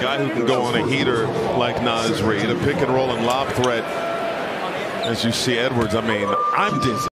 guy who can go on a heater like Naz Reid, a pick and roll and lob threat. As you see Edwards, I mean, I'm dizzy.